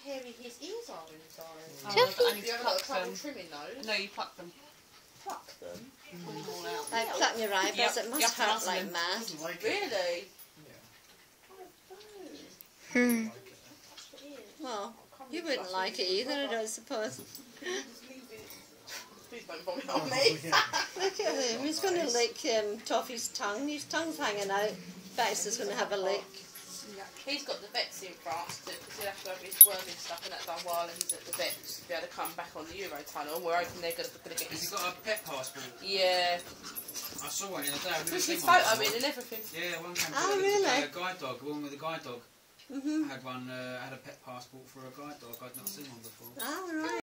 hairy his ears are inside. Toffee? I need to pluck them. Trimming those? No, you pluck them. Pluck them? Pull them all out. Like plucking your eyebrows, it must hurt like mad. Really? Hmm. Well, you wouldn't like it either, I don't suppose. Please don't vomit on me. Look at him, he's going to lick Toffee's tongue. His tongue's hanging out. Baxter's going to have a lick. He's got the vets in France because he'll have to have his worming stuff and that's done while he's at the vets to be able to come back on the Eurotunnel. We're hoping they're going to get his... Has he got a pet passport? Yeah. I saw one the other day. Puts his photo in and everything. Yeah, one came Oh, really? a guide dog, one with a guide dog. Had a pet passport for a guide dog. I'd not seen one before. Oh, right.